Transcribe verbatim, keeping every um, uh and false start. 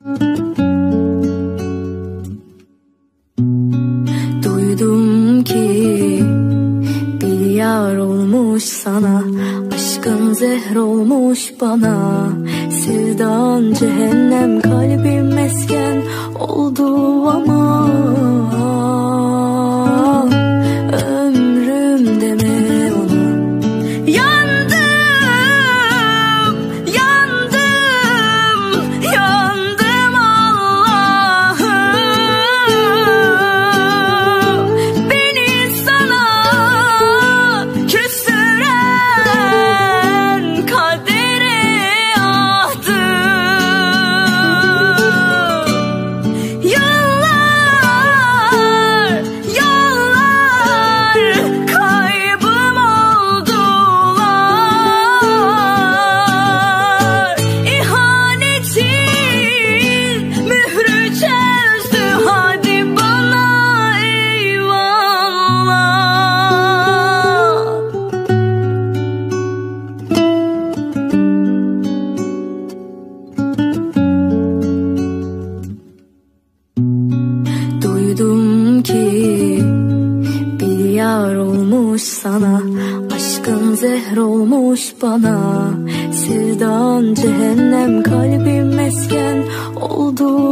Duydum ki bir yar olmuş sana, aşkın zehr olmuş bana. Sevdan cehennem, kalbim mesken oldu ama ömrüm deme ona. Yandım, yandım, yandım Allah'ım. Beni sana küstüren kadere ahdım. Yıllar, yıllar kaybım oldular. İhanetin mührü çözdü, hadi bana eyvallah. Duydum ki bir yar olmuş sana, aşkın zehr olmuş bana. Sevdan cehennem, kalbim mesken oldu